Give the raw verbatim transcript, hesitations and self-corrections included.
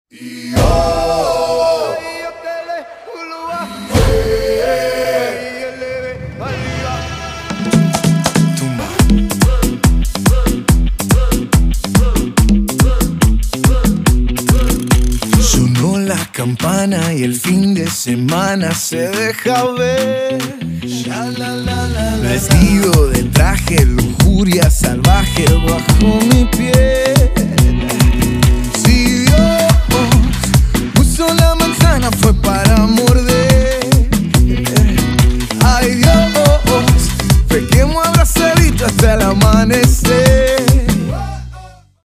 Sonó la campana y el fin de semana se deja ver. Vestido de traje, lujuria salvaje bajo mi piel.